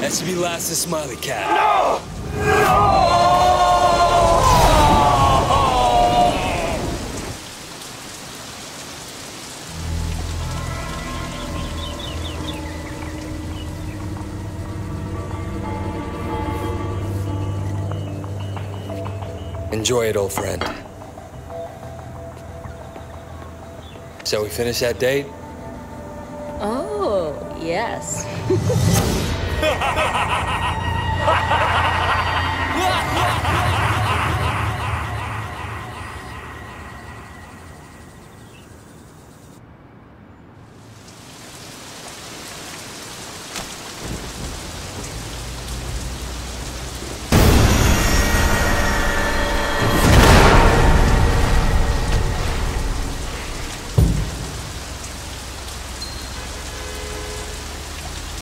That should be last of Smiley Cat. No! Enjoy it, old friend. Shall we finish that date? Oh, yes.